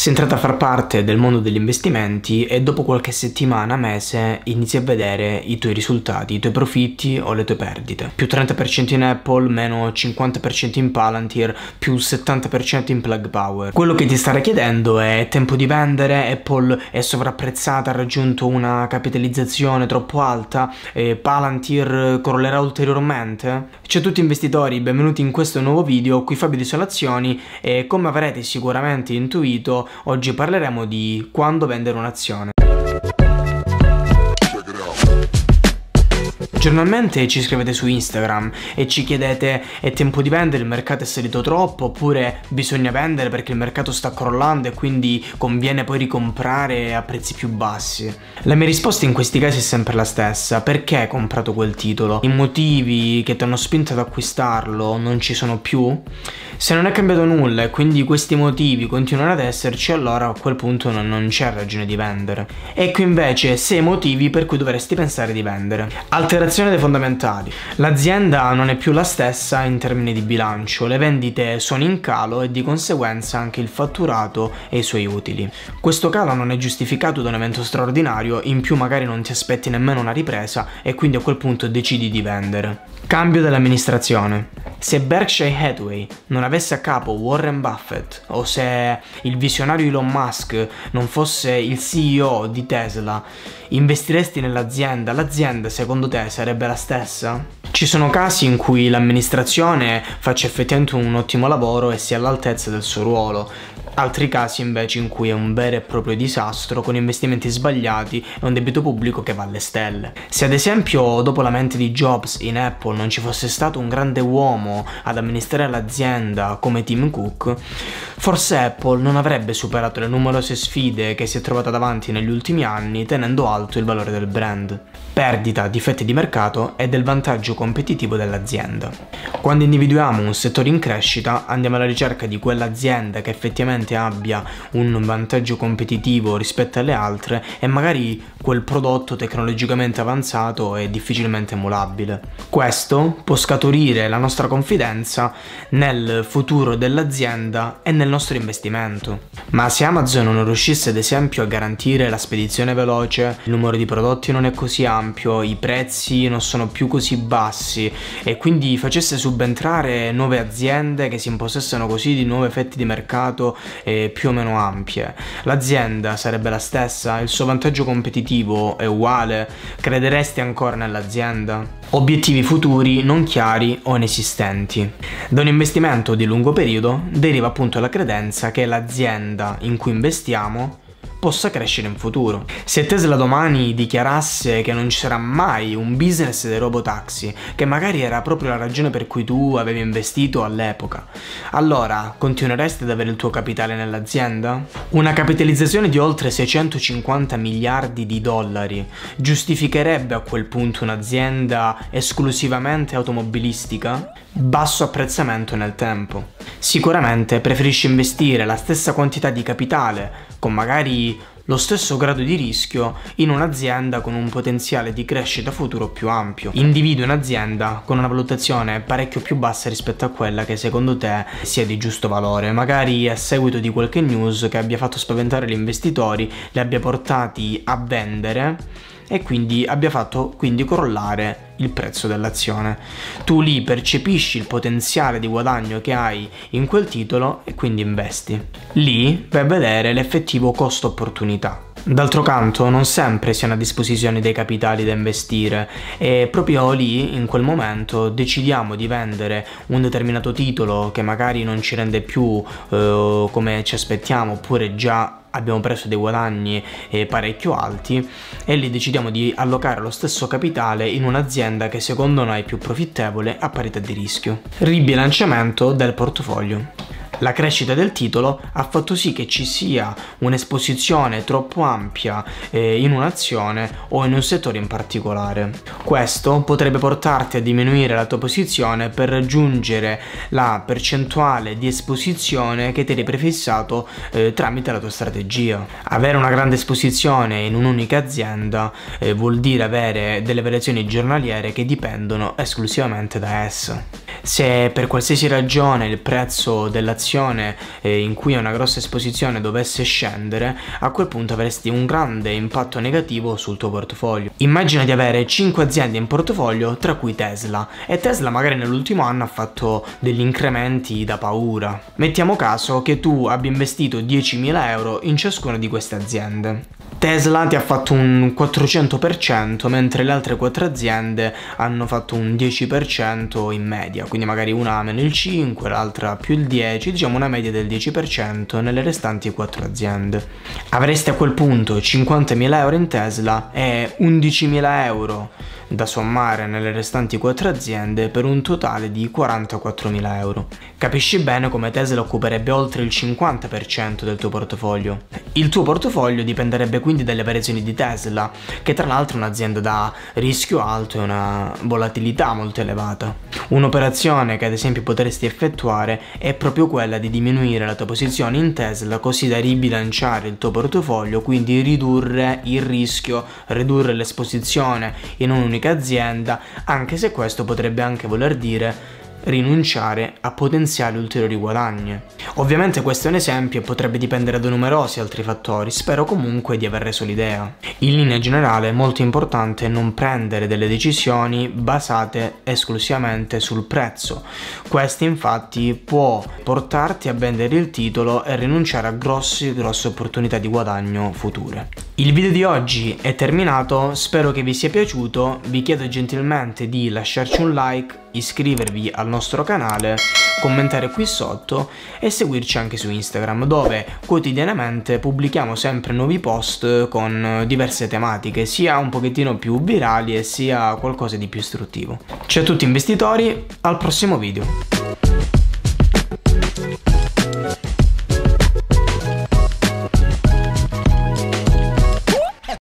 Sei entrata a far parte del mondo degli investimenti e dopo qualche settimana, mese, inizi a vedere i tuoi risultati, i tuoi profitti o le tue perdite. Più 30% in Apple, meno 50% in Palantir, più 70% in Plug Power. Quello che ti starai chiedendo è tempo di vendere, Apple è sovrapprezzata, ha raggiunto una capitalizzazione troppo alta, Palantir crollerà ulteriormente? Ciao a tutti investitori, benvenuti in questo nuovo video, qui Fabio di Solazioni e come avrete sicuramente intuito oggi parleremo di quando vendere un'azione. Giornalmente ci scrivete su Instagram e ci chiedete: è tempo di vendere, il mercato è salito troppo, oppure bisogna vendere perché il mercato sta crollando e quindi conviene poi ricomprare a prezzi più bassi. La mia risposta in questi casi è sempre la stessa: perché hai comprato quel titolo? I motivi che ti hanno spinto ad acquistarlo non ci sono più? Se non è cambiato nulla e quindi questi motivi continuano ad esserci, allora a quel punto non c'è ragione di vendere. Ecco invece 6 motivi per cui dovresti pensare di vendere. Alterazione dei fondamentali. L'azienda non è più la stessa in termini di bilancio, le vendite sono in calo e di conseguenza anche il fatturato e i suoi utili. Questo calo non è giustificato da un evento straordinario, in più magari non ti aspetti nemmeno una ripresa e quindi a quel punto decidi di vendere. Cambio dell'amministrazione. Se Berkshire Hathaway non avesse a capo Warren Buffett o se il visionario Elon Musk non fosse il CEO di Tesla, investiresti nell'azienda? L'azienda secondo te sarebbe la stessa? Ci sono casi in cui l'amministrazione faccia effettivamente un ottimo lavoro e sia all'altezza del suo ruolo. Altri casi invece in cui è un vero e proprio disastro, con investimenti sbagliati e un debito pubblico che va alle stelle. Se ad esempio dopo la mente di Jobs in Apple non ci fosse stato un grande uomo ad amministrare l'azienda come Tim Cook, forse Apple non avrebbe superato le numerose sfide che si è trovata davanti negli ultimi anni, tenendo alto il valore del brand. Perdita, difetti di mercato e del vantaggio competitivo dell'azienda. Quando individuiamo un settore in crescita, andiamo alla ricerca di quell'azienda che effettivamente abbia un vantaggio competitivo rispetto alle altre e magari quel prodotto tecnologicamente avanzato e difficilmente emulabile. Questo può scaturire la nostra confidenza nel futuro dell'azienda e nel nostro investimento. Ma se Amazon non riuscisse ad esempio a garantire la spedizione veloce, il numero di prodotti non è così ampio, i prezzi non sono più così bassi e quindi facesse subentrare nuove aziende che si impossessano così di nuove fette di mercato più o meno ampie, l'azienda sarebbe la stessa? Il suo vantaggio competitivo è uguale? Crederesti ancora nell'azienda? Obiettivi futuri non chiari o inesistenti. Da un investimento di lungo periodo deriva appunto la credenza che l'azienda in cui investiamo possa crescere in futuro. Se Tesla domani dichiarasse che non ci sarà mai un business dei robotaxi, che magari era proprio la ragione per cui tu avevi investito all'epoca, allora continueresti ad avere il tuo capitale nell'azienda? Una capitalizzazione di oltre 650 miliardi di dollari giustificherebbe a quel punto un'azienda esclusivamente automobilistica? Basso apprezzamento nel tempo. Sicuramente preferisci investire la stessa quantità di capitale, con magari lo stesso grado di rischio, in un'azienda con un potenziale di crescita futuro più ampio. Individui un'azienda con una valutazione parecchio più bassa rispetto a quella che secondo te sia di giusto valore, magari a seguito di qualche news che abbia fatto spaventare gli investitori, li abbia portati a vendere e quindi abbia fatto crollare il prezzo dell'azione. Tu lì percepisci il potenziale di guadagno che hai in quel titolo e quindi investi. Lì vai a vedere l'effettivo costo opportunità. D'altro canto non sempre si hanno a disposizione dei capitali da investire e proprio lì, in quel momento, decidiamo di vendere un determinato titolo che magari non ci rende più come ci aspettiamo, oppure già abbiamo preso dei guadagni parecchio alti e lì decidiamo di allocare lo stesso capitale in un'azienda che secondo noi è più profittevole a parità di rischio. Ribilanciamento del portafoglio. La crescita del titolo ha fatto sì che ci sia un'esposizione troppo ampia in un'azione o in un settore in particolare. Questo potrebbe portarti a diminuire la tua posizione per raggiungere la percentuale di esposizione che ti eri prefissato tramite la tua strategia. Avere una grande esposizione in un'unica azienda vuol dire avere delle variazioni giornaliere che dipendono esclusivamente da essa. Se per qualsiasi ragione il prezzo dell'azione un'operazione in cui una grossa esposizione dovesse scendere, a quel punto avresti un grande impatto negativo sul tuo portafoglio. Immagina di avere 5 aziende in portafoglio, tra cui Tesla, e Tesla magari nell'ultimo anno ha fatto degli incrementi da paura. Mettiamo caso che tu abbia investito 10.000 euro in ciascuna di queste aziende. Tesla ti ha fatto un 400%, mentre le altre 4 aziende hanno fatto un 10% in media, quindi magari una meno il 5, l'altra più il 10, diciamo una media del 10% nelle restanti 4 aziende. Avresti a quel punto 50.000 euro in Tesla e 11.000 euro da sommare nelle restanti 4 aziende per un totale di 44.000 euro. Capisci bene come Tesla occuperebbe oltre il 50% del tuo portafoglio. Il tuo portafoglio dipenderebbe quindi dalle variazioni di Tesla, che tra l'altro è un'azienda da rischio alto e una volatilità molto elevata. Un'operazione che ad esempio potresti effettuare è proprio quella di diminuire la tua posizione in Tesla così da ribilanciare il tuo portafoglio, quindi ridurre il rischio, ridurre l'esposizione in un'unica azienda, anche se questo potrebbe anche voler dire rinunciare a potenziali ulteriori guadagni. Ovviamente questo è un esempio e potrebbe dipendere da numerosi altri fattori, spero comunque di aver reso l'idea. In linea generale è molto importante non prendere delle decisioni basate esclusivamente sul prezzo. Questo infatti può portarti a vendere il titolo e rinunciare a grosse opportunità di guadagno future. Il video di oggi è terminato, spero che vi sia piaciuto, vi chiedo gentilmente di lasciarci un like, iscrivervi al nostro canale, commentare qui sotto e seguirci anche su Instagram, dove quotidianamente pubblichiamo sempre nuovi post con diverse tematiche, sia un pochettino più virali e sia qualcosa di più istruttivo. Ciao a tutti investitori, al prossimo video!